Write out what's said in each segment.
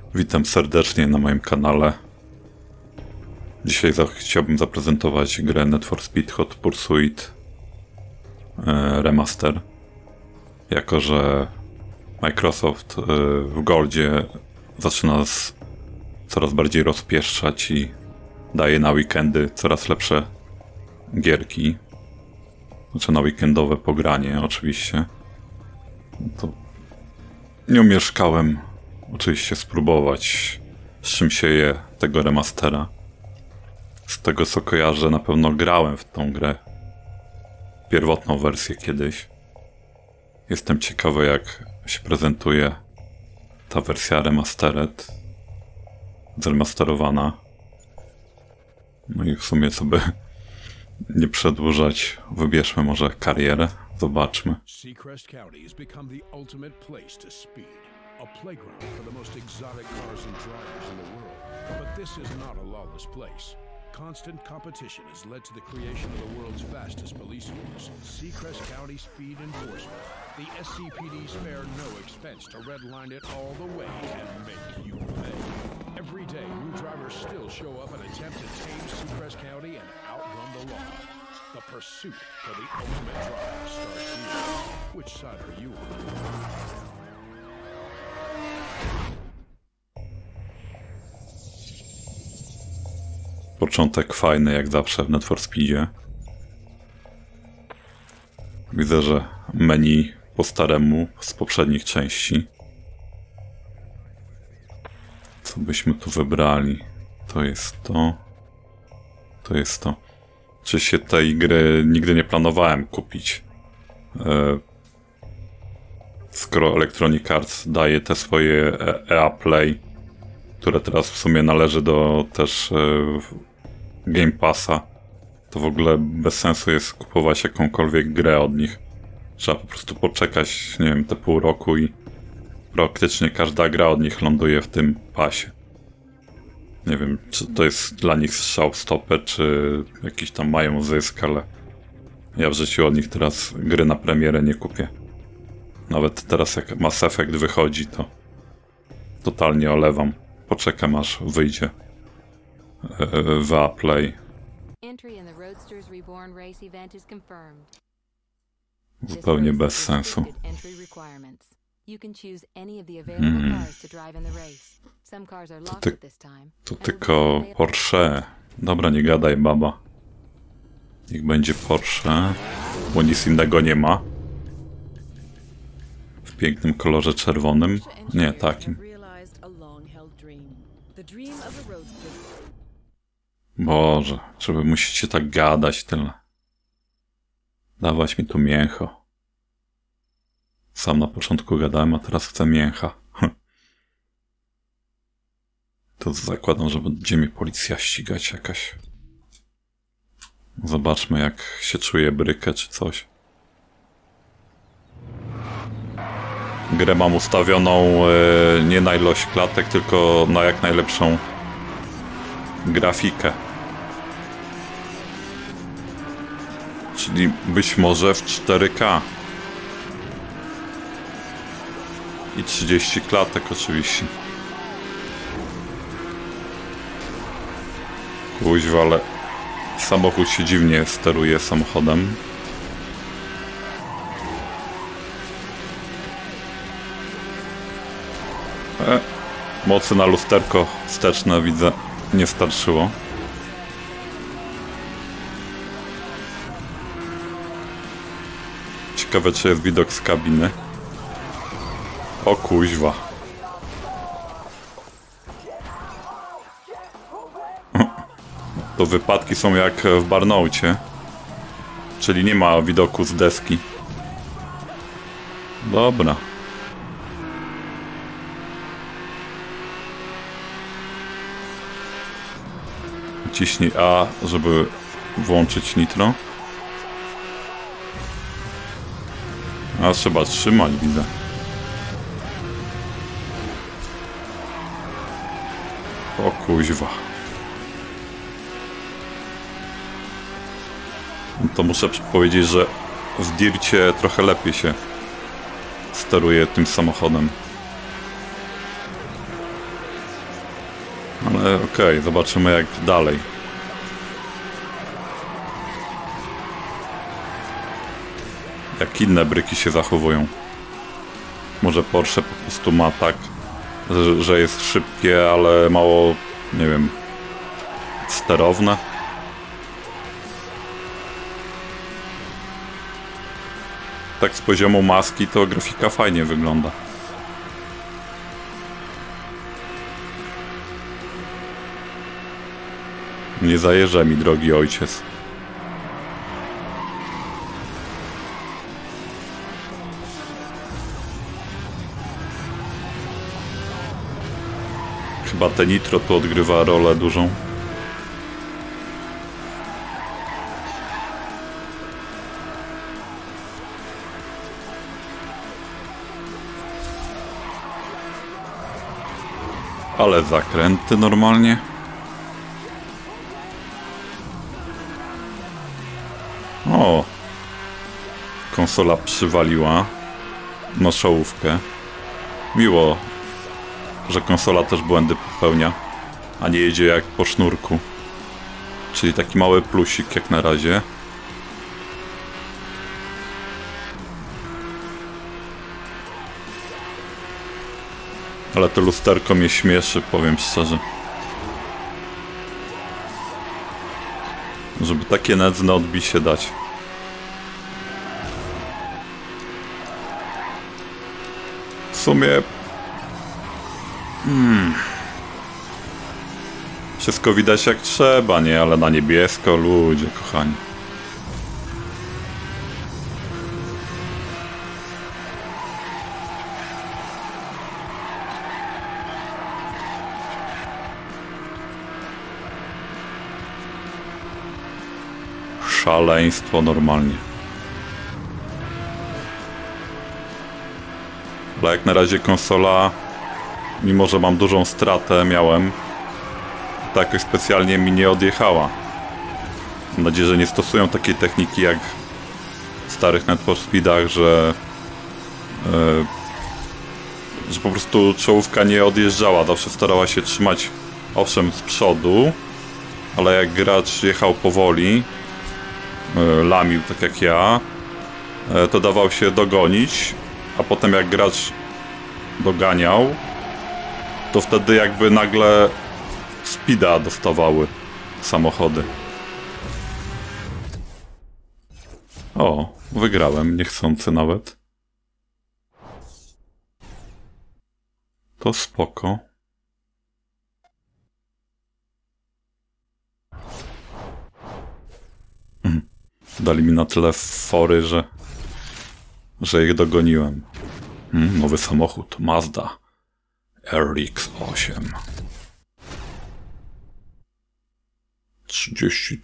Witam serdecznie na moim kanale. Dzisiaj chciałbym zaprezentować grę Need for Speed Hot Pursuit Remaster. Jako że Microsoft w Goldzie zaczyna nas coraz bardziej rozpieszczać i daje na weekendy coraz lepsze gierki. Znaczy na weekendowe pogranie oczywiście. To nie omieszkałem oczywiście spróbować, z czym się je tego remastera. Z tego co kojarzę, na pewno grałem w tą grę. Pierwotną wersję kiedyś. Jestem ciekawy, jak się prezentuje ta wersja remastered. Zremasterowana. No i w sumie, co by nie przedłużać, wybierzmy może karierę. Zobaczmy. Seacrest County has become the ultimate place to speed. A playground for the most exotic cars and drivers in the world. But this is not a lawless place. Constant competition has led to the creation of the world's fastest police force, Seacrest County Speed Enforcement. The SCPD spare no expense to redline it all the way and make you pay. Every day, new drivers still show up and attempt to tame Seacrest County and outrun the law. The pursuit for the ultimate drive starts here. Which side are you on? Początek fajny jak zawsze w Need for Speedzie. Widzę, że menu po staremu z poprzednich części. Co byśmy tu wybrali? To jest to. To jest to. Oczywiście tej gry nigdy nie planowałem kupić. Skoro Electronic Arts daje te swoje EA Play, które teraz w sumie należy do też Game Passa, to w ogóle bez sensu jest kupować jakąkolwiek grę od nich. Trzeba po prostu poczekać, nie wiem, te pół roku i praktycznie każda gra od nich ląduje w tym pasie. Nie wiem, czy to jest dla nich strzał w stopę, czy jakiś tam mają zysk, ale ja w życiu od nich teraz gry na premierę nie kupię. Nawet teraz jak Mass Effect wychodzi, to totalnie olewam. Poczekam aż wyjdzie w EA Play. Zupełnie bez sensu. To tylko Porsche. Dobra, nie gadaj, baba. Niech będzie Porsche, bo nic innego nie ma. W pięknym kolorze czerwonym. Nie, takim. Boże, czy wy musicie tak gadać tyle? Dawać mi tu mięcho. Sam na początku gadałem, a teraz chcę mięcha. To zakładam, że będzie mnie policja ścigać jakaś. Zobaczmy, jak się czuje brykę czy coś. Grę mam ustawioną nie na ilość klatek, tylko na jak najlepszą grafikę. Czyli być może w 4K. I 30 klatek oczywiście. Kuźwa, ale samochód się dziwnie steruje samochodem. Mocy na lusterko wsteczne widzę nie starczyło. Ciekawe, czy jest widok z kabiny. O kuźwa. To wypadki są jak w Burnoucie. Czyli nie ma widoku z deski. Dobra. Ciśnij A, żeby włączyć nitro. A trzeba trzymać, widzę. O kuźwa. To muszę powiedzieć, że w Dircie trochę lepiej się steruje tym samochodem. Ale okej, zobaczymy jak dalej. Jak inne bryki się zachowują. Może Porsche po prostu ma tak, że jest szybkie, ale mało, nie wiem, sterowne. Tak z poziomu maski to grafika fajnie wygląda. Nie zajeżdża mi, drogi ojciec. Chyba te nitro tu odgrywa rolę dużą. Ale zakręty normalnie. O! Konsola przywaliła na czołówkę. Miło, że konsola też błędy popełnia, a nie jedzie jak po sznurku. Czyli taki mały plusik jak na razie. Ale to lusterko mnie śmieszy, powiem szczerze. Żeby takie nędzne odbicie dać. W sumie... Wszystko widać jak trzeba, nie? Ale na niebiesko, ludzie kochani. Szaleństwo normalnie. Ale jak na razie konsola, mimo że mam dużą stratę, to jakoś specjalnie mi nie odjechała. Mam nadzieję, że nie stosują takiej techniki jak w starych Need for Speedach, że po prostu czołówka nie odjeżdżała. Zawsze starała się trzymać, owszem, z przodu, ale jak gracz jechał powoli, lamił tak jak ja, to dawał się dogonić, a potem jak gracz doganiał, to wtedy jakby nagle speeda dostawały samochody. O, wygrałem, niechcący nawet. To spoko. Dali mi na tyle fory, że ich dogoniłem. Nowy samochód, Mazda RX-8. 30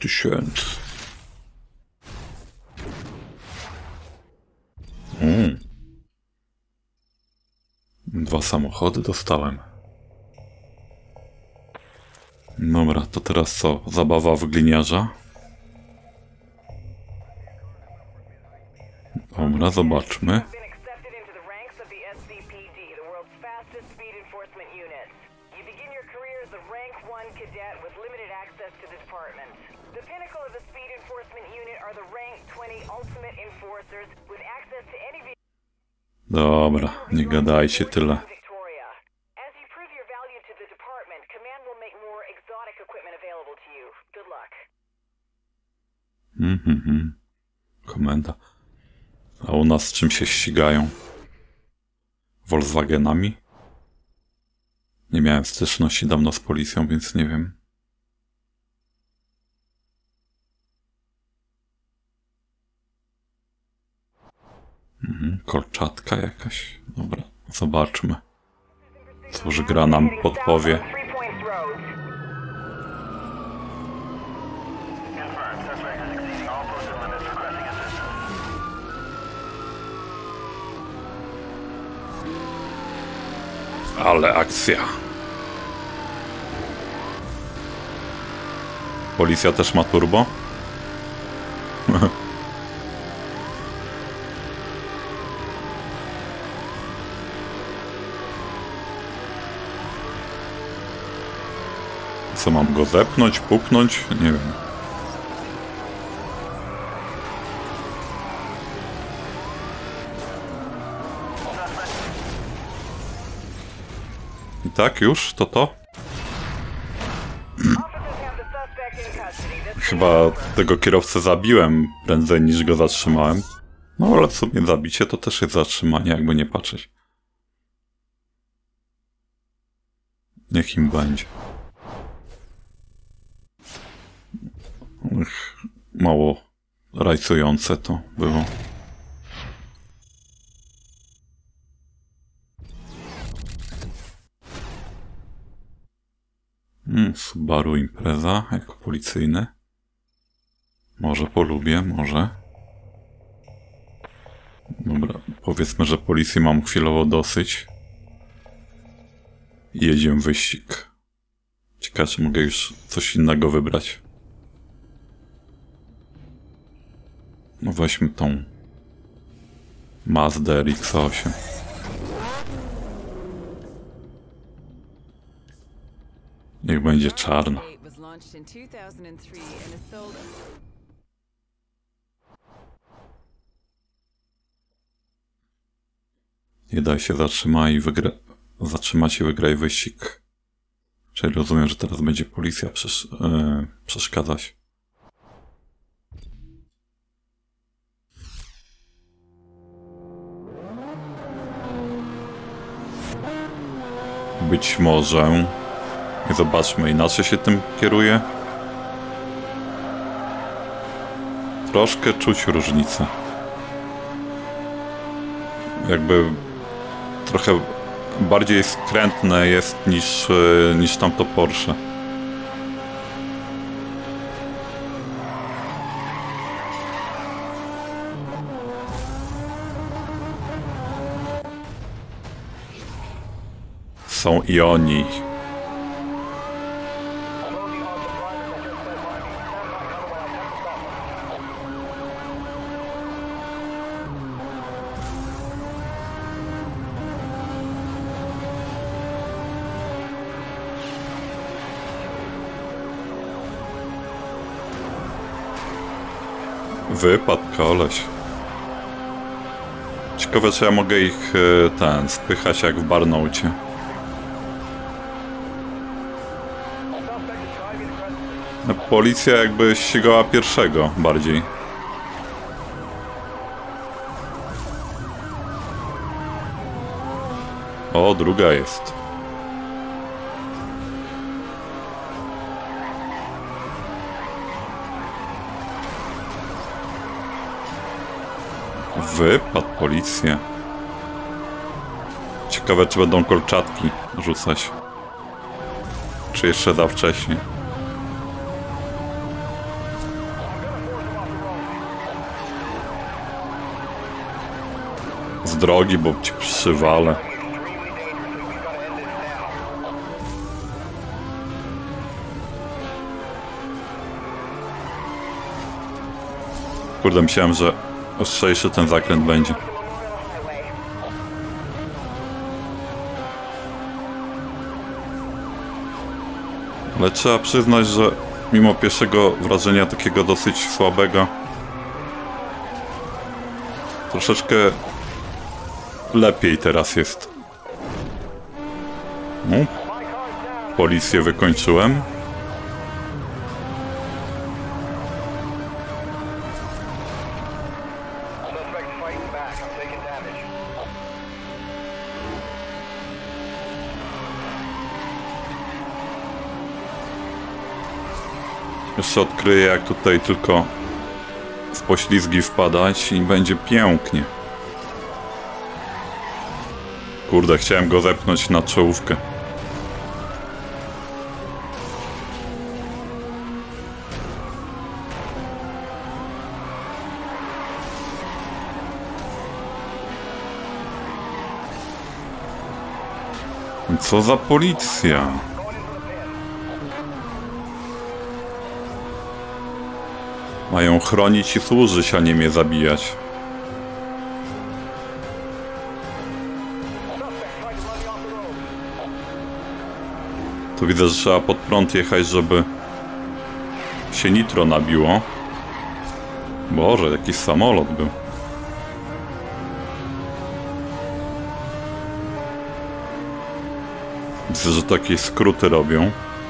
000. 2 samochody dostałem. Dobra, to teraz co? Zabawa w gliniarza? Dobra, zobaczmy. Dobra, nie gadajcie tyle. Komenda. A u nas czym się ścigają? Volkswagenami? Nie miałem styczności dawno z policją, więc nie wiem. Kolczatka jakaś. Dobra, zobaczmy. Cóż gra nam podpowie. Ale akcja. Policja też ma turbo? Co mam go zepnąć, puknąć? Nie wiem. I tak już? To? Chyba tego kierowcę zabiłem prędzej niż go zatrzymałem. No ale w sumie zabicie to też jest zatrzymanie, jakby nie patrzeć. Niech im będzie. Mało rajcujące to było. Subaru Impreza jako policyjny. Może polubię, może. Dobra, powiedzmy, że policji mam chwilowo dosyć. Jedziemy w wyścig. Ciekawe, czy mogę już coś innego wybrać. No weźmy tą Mazdę RX-8. Niech będzie czarna. Nie daj się zatrzymać i wygraj wyścig. Czyli rozumiem, że teraz będzie policja przeszkadzać. Być może. I zobaczmy, inaczej się tym kieruje. Troszkę czuć różnicę. Jakby trochę bardziej skrętne jest niż tamto Porsche. Są i oni. Wypadł koleś. Ciekawe, czy ja mogę ich spychać jak w Burnoucie. Policja jakby ścigała pierwszego bardziej. O, druga jest. Wypadł policję. Ciekawe, czy będą kolczatki rzucać. Czy jeszcze za wcześnie. Z drogi, bo ci przywalę. Kurde, myślałem, że ostrzejszy ten zakręt będzie. Ale trzeba przyznać, że mimo pierwszego wrażenia takiego dosyć słabego, troszeczkę lepiej teraz jest. No. Policję wykończyłem. Jeszcze odkryję, jak tutaj tylko w poślizgi wpadać i będzie pięknie. Kurde, chciałem go zepchnąć na czołówkę. Co za policja? Mają chronić i służyć, a nie mnie zabijać. Tu widzę, że trzeba pod prąd jechać, żeby się nitro nabiło. Boże, jakiś samolot był. Widzę, że takie skróty robią.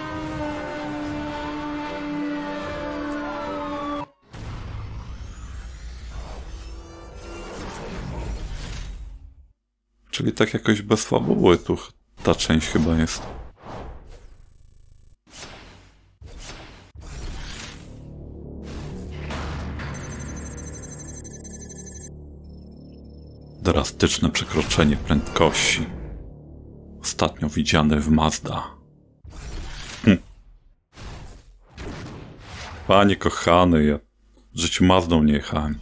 Czyli tak jakoś bez fabuły tu ta część chyba jest. Drastyczne przekroczenie prędkości. Ostatnio widziane w Mazda. Panie kochany, ja w życiu Mazdą nie jechałem.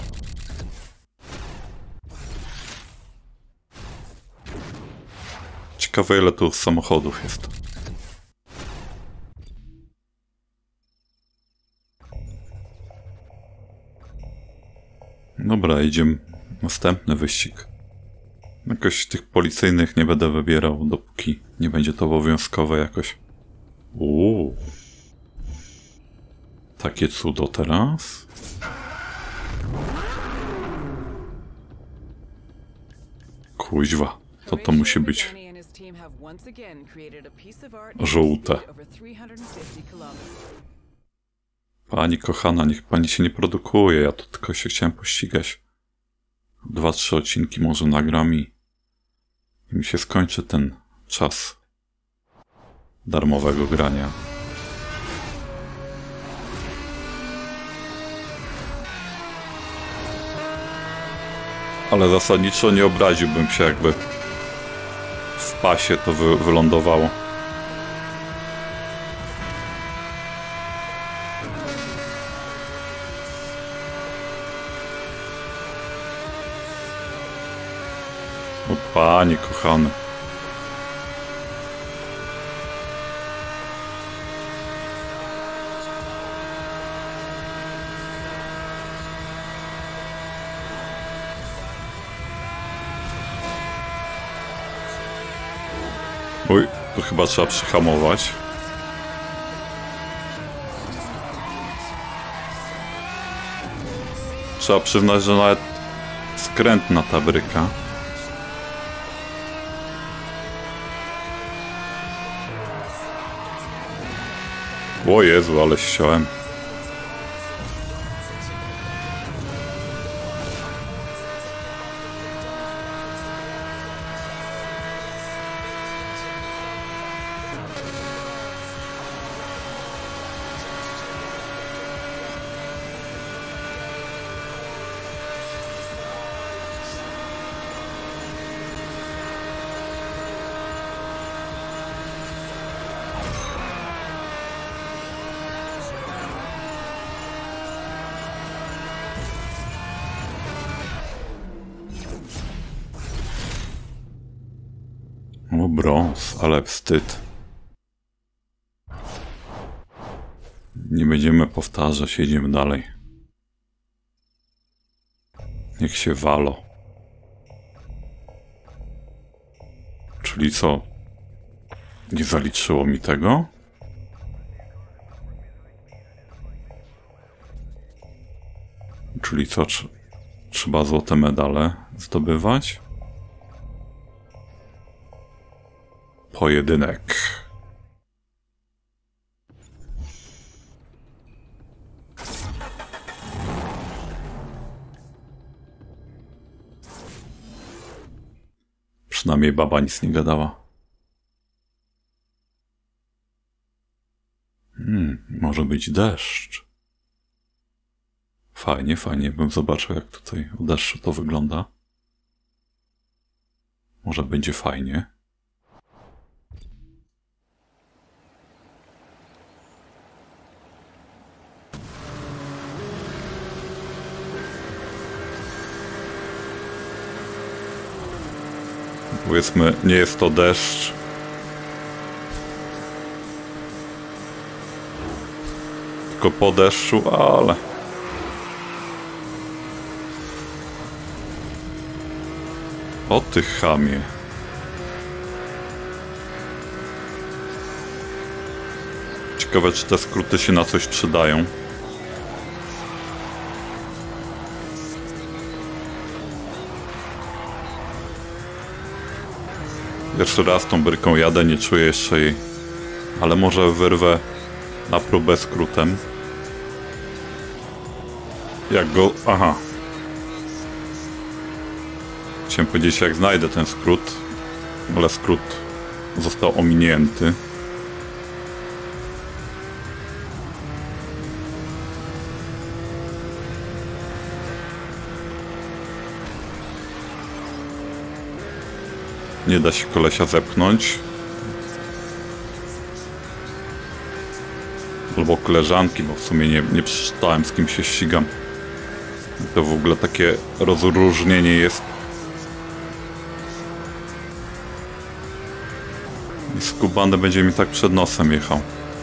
Ciekawe, ile tu samochodów jest. Dobra, idziemy. Następny wyścig. Jakoś tych policyjnych nie będę wybierał, dopóki nie będzie to obowiązkowe jakoś. Takie cudo teraz. Kuźwa, to musi być żółte. Pani kochana, niech pani się nie produkuje, ja tu tylko się chciałem pościgać. 2-3 odcinki może nagram i mi się skończy ten czas darmowego grania. Ale zasadniczo nie obraziłbym się, jakby w pasie to wylądowało. O panie kochany. Oj, tu chyba trzeba przyhamować. Trzeba przyznać, że nawet skrętna ta bryka. O Jezu, ale ściąłem. O, brąz, ale wstyd. Nie będziemy powtarzać, jedziemy dalej. Niech się walo. Czyli co? Nie zaliczyło mi tego? Czyli co? Trzeba złote medale zdobywać? Pojedynek. Przynajmniej baba nic nie gadała. Może być deszcz. Fajnie, fajnie. Bym zobaczył, jak tutaj u deszczu to wygląda. Może będzie fajnie. Powiedzmy, nie jest to deszcz. Tylko po deszczu, ale... O ty chamie. Ciekawe, czy te skróty się na coś przydają. Pierwszy raz tą bryką jadę, nie czuję jeszcze jej. Ale może wyrwę na próbę skrótem. Jak go... Aha. Chciałem powiedzieć, jak znajdę ten skrót, ale skrót został ominięty. Nie da się kolesia zepchnąć. Albo koleżanki, bo w sumie nie przeczytałem, z kim się ścigam. To w ogóle takie rozróżnienie jest. I skubany będzie mi tak przed nosem jechał.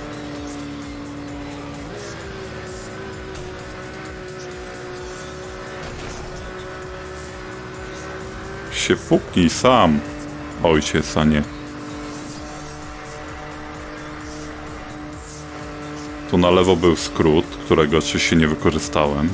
Się puknij sam, ojciec, a nie. Tu na lewo był skrót, którego oczywiście nie wykorzystałem.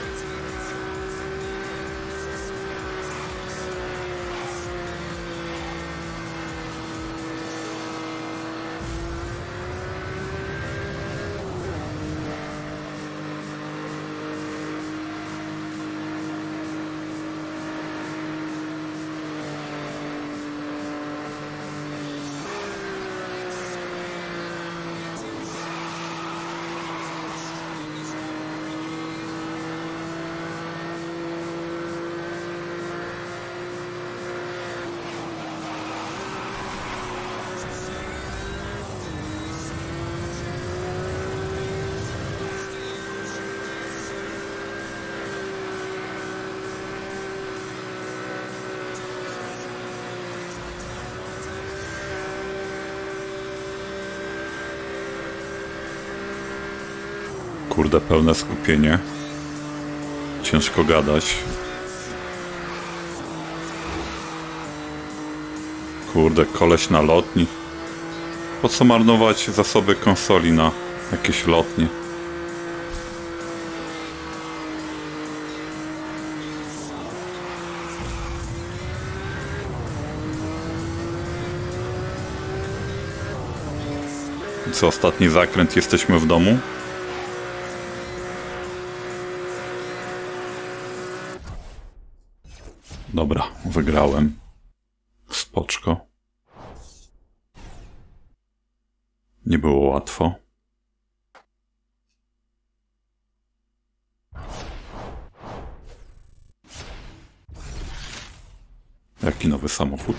Kurde, pełne skupienie. Ciężko gadać. Kurde, koleś na lotni. Po co marnować zasoby konsoli na jakieś lotnie? Co, ostatni zakręt, jesteśmy w domu? Dobra, wygrałem. Spoczko. Nie było łatwo. Jaki nowy samochód?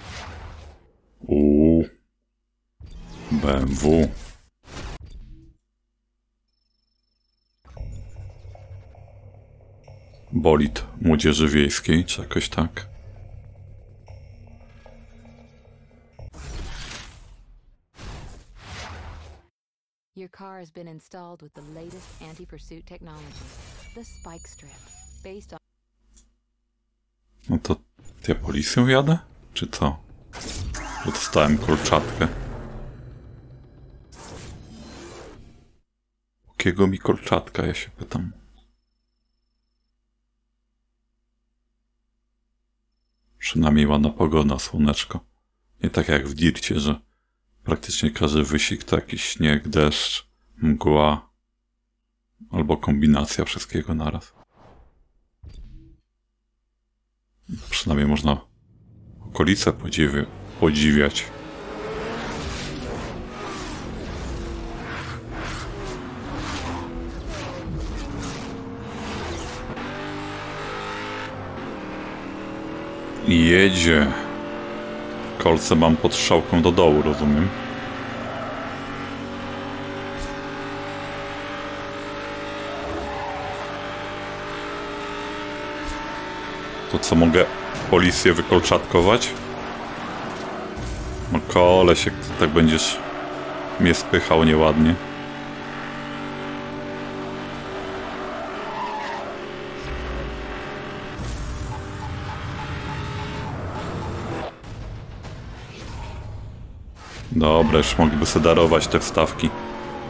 BMW. Bolid młodzieży wiejskiej, czy jakoś tak. Your car has been installed with the latest anti-pursuit technology, the Spike Strip, based on... No to ja policją jadę? Czy co? Bo dostałem kolczatkę. Jakiego mi kolczatka, ja się pytam. Przynajmniej ładna pogoda, słoneczko. Nie tak jak w Dircie, że praktycznie każdy wyścig to jakiś śnieg, deszcz, mgła albo kombinacja wszystkiego naraz. Przynajmniej można okolice podziwiać. Jedzie. Kolce mam pod strzałką do dołu, rozumiem. To co, mogę policję wykolczatkować? No koleś, jak ty tak będziesz mnie spychał nieładnie. Dobra, już mogliby sobie darować te wstawki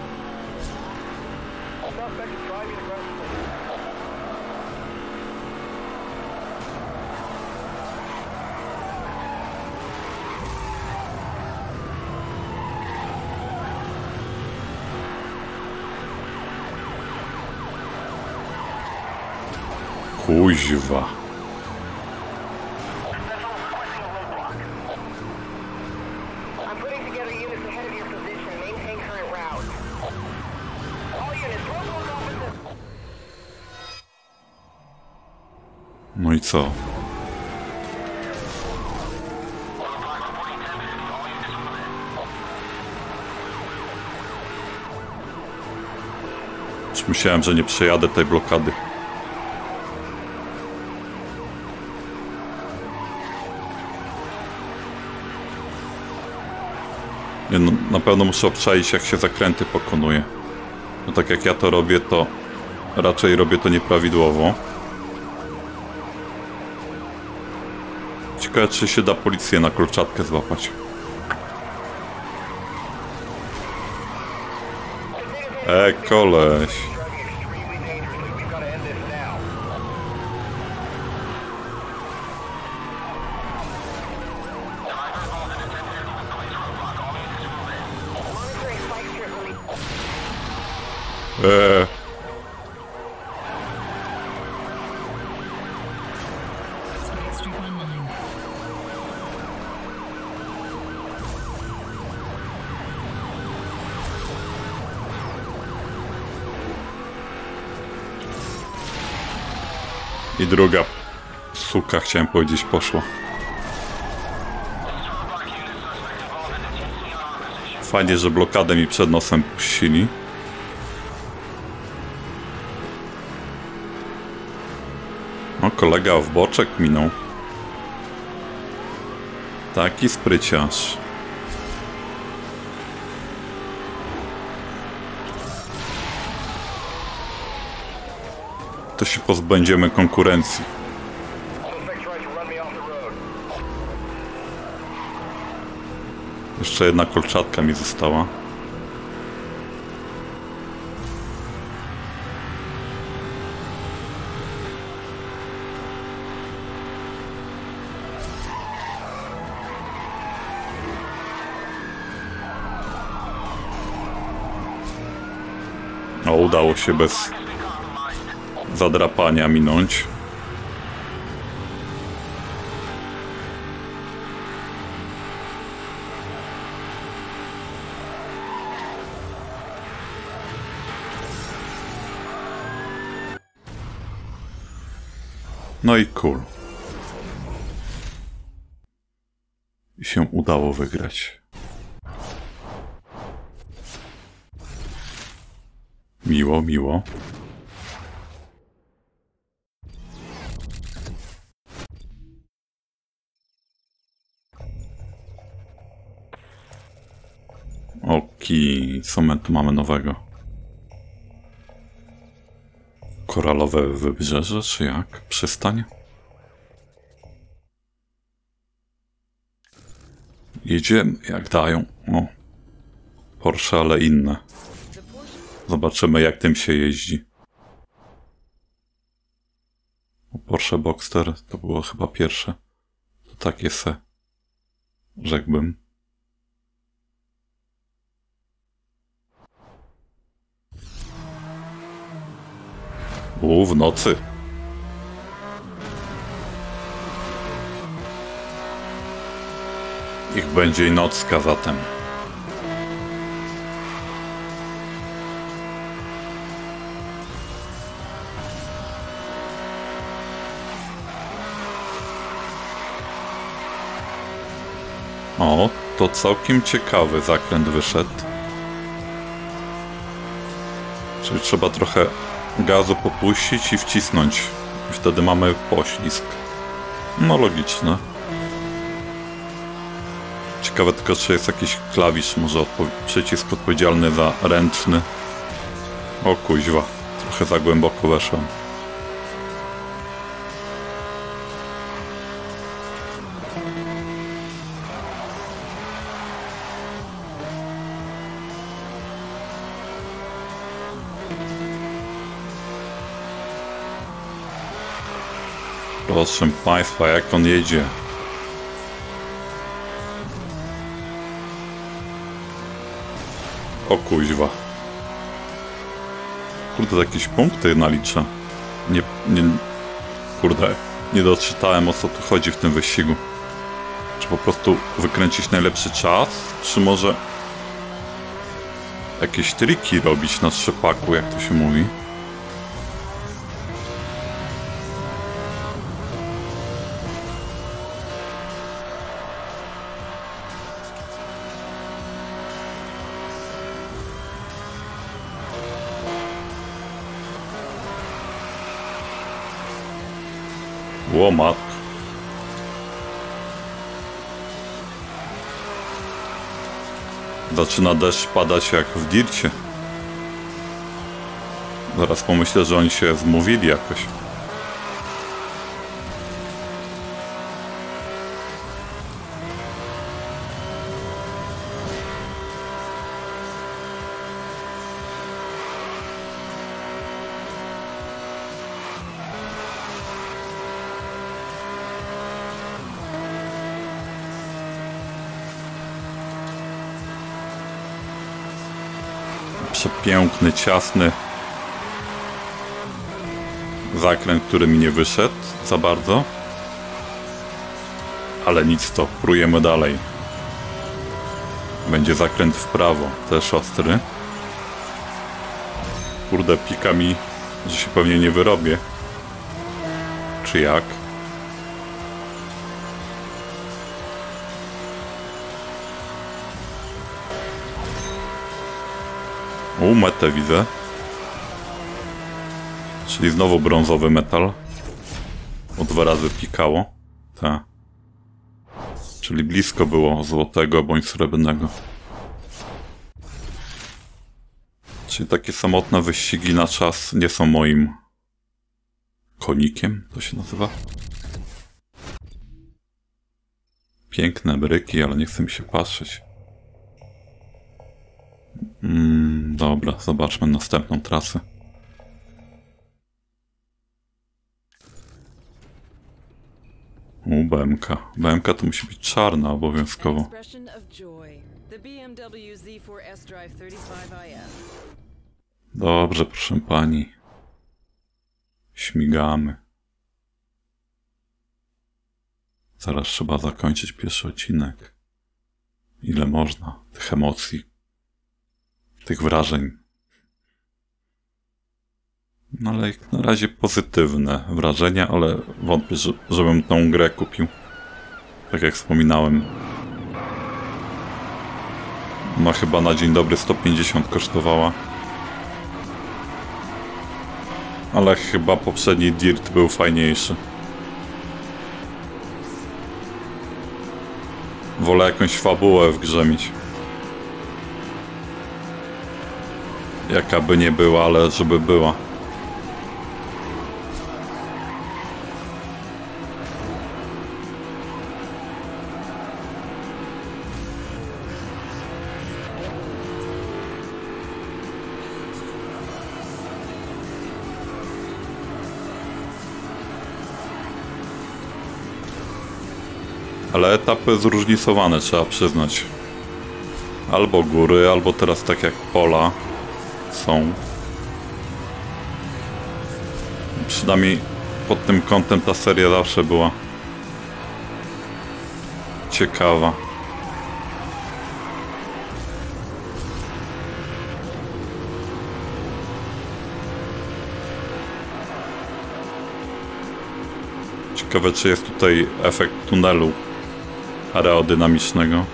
kuźwa. No i co? Już myślałem, że nie przejadę tej blokady. Nie, no, na pewno muszę obczaić, jak się zakręty pokonuje. No tak jak ja to robię, to raczej robię to nieprawidłowo. Ciekawe, czy się da policję na kolczatkę złapać. Koleś. I druga suka, chciałem powiedzieć, poszła. Fajnie, że blokadę mi przed nosem puścili. No, kolega w boczek minął. Taki spryciarz. To się pozbędziemy konkurencji. Jeszcze jedna kolczatka mi została. O, udało się bez zadrapania minąć. No i cool. I się udało wygrać. Miło, miło. Okej, co my tu mamy nowego? Koralowe wybrzeże, czy jak? Przystań? Jedziemy, jak dają. O, Porsche, ale inne. Zobaczymy, jak tym się jeździ. Porsche Boxster to było chyba pierwsze. To takie se, rzekłbym. W nocy. Niech będzie i nocka zatem. O, to całkiem ciekawy zakręt wyszedł. Czyli trzeba trochę gazu popuścić i wcisnąć. I wtedy mamy poślizg. No logiczne. Ciekawe tylko, czy jest jakiś klawisz, może przycisk odpowiedzialny za ręczny. O kuźwa, trochę za głęboko weszłem. Proszę Państwa, jak on jedzie. O kuźwa. Kurde, jakieś punkty nalicza. Kurde, nie doczytałem, o co tu chodzi w tym wyścigu. Czy po prostu wykręcić najlepszy czas, czy może jakieś triki robić na trzepaku, jak to się mówi? O matko. Zaczyna deszcz padać jak w dircie. Zaraz pomyślę, że oni się zmówili jakoś. Przepiękny, ciasny zakręt, który mi nie wyszedł za bardzo. Ale nic, to prójemy dalej. Będzie zakręt w prawo, też ostry. Kurde, pika mi, że się pewnie nie wyrobię. Czy jak? Metę widzę. Czyli znowu brązowy metal. O 2 razy pikało. Tak. Czyli blisko było złotego bądź srebrnego. Czyli takie samotne wyścigi na czas nie są moim konikiem, to się nazywa. Piękne bryki, ale nie chcę mi się patrzeć. Dobra, zobaczmy następną trasę. BMK. BMK to musi być czarna obowiązkowo. Dobrze, proszę pani. Śmigamy. Zaraz trzeba zakończyć pierwszy odcinek. Ile można tych emocji, tych wrażeń. No ale jak na razie pozytywne wrażenia, ale wątpię, żebym tą grę kupił. Tak jak wspominałem. No chyba na dzień dobry 150 kosztowała. Ale chyba poprzedni Dirt był fajniejszy. Wolę jakąś fabułę w grze mieć. Jaka by nie była, ale żeby była. Ale etapy zróżnicowane, trzeba przyznać. Albo góry, albo teraz tak jak pola są. Przynajmniej pod tym kątem ta seria zawsze była ciekawa. Ciekawe, czy jest tutaj efekt tunelu aerodynamicznego.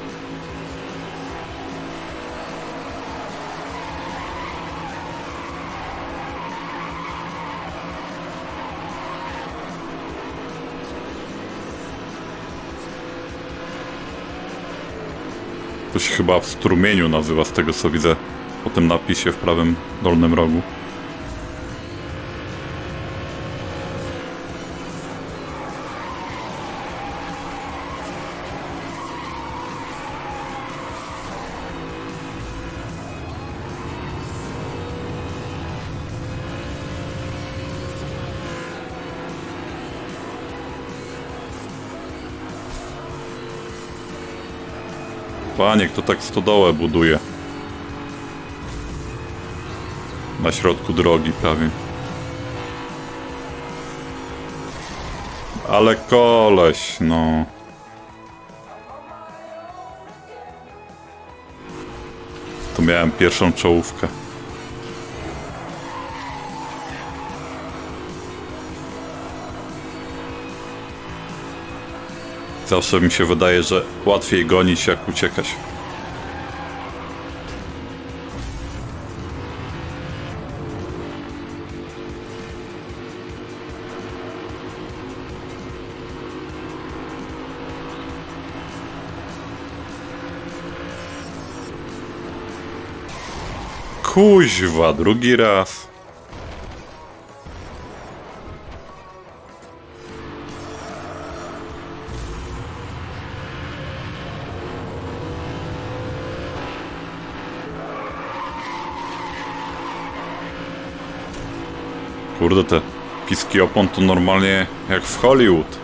To się chyba w strumieniu nazywa, z tego co widzę po tym napisie w prawym dolnym rogu. Panie, kto tak stodołę buduje? Na środku drogi prawie. Ale koleś, no. Tu miałem pierwszą czołówkę. Zawsze mi się wydaje, że łatwiej gonić jak uciekać. Kuźwa, drugi raz. Kurde, te piski opon to normalnie jak w Hollywood.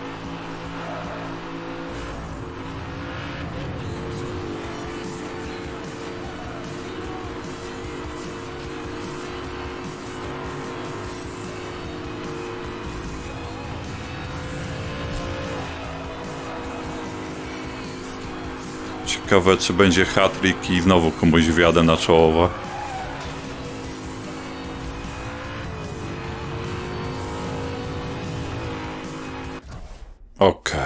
Ciekawe, czy będzie hat-trick i znowu komuś wjadę na czołowo. Okej.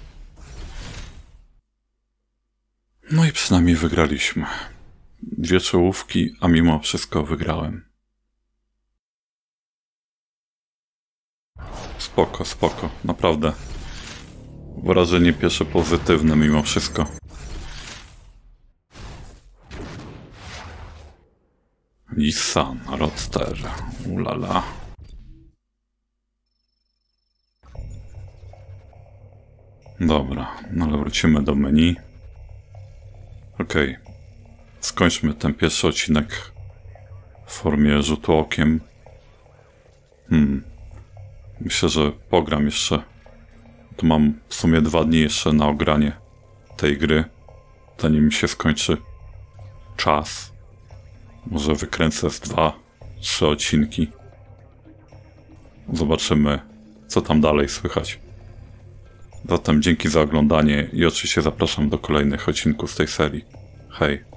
No i przynajmniej wygraliśmy. 2 czołówki, a mimo wszystko wygrałem. Spoko, spoko, naprawdę. Wrażenie pierwsze pozytywne mimo wszystko. Nissan Roadster, ulala. Dobra, no ale wrócimy do menu. Okej. Skończmy ten pierwszy odcinek w formie rzutu okiem. Myślę, że pogram jeszcze. Tu mam w sumie 2 dni jeszcze na ogranie tej gry, zanim mi się skończy czas. Może wykręcę z 2-3 odcinki. Zobaczymy, co tam dalej słychać. Zatem dzięki za oglądanie i oczywiście zapraszam do kolejnych odcinków z tej serii. Hej!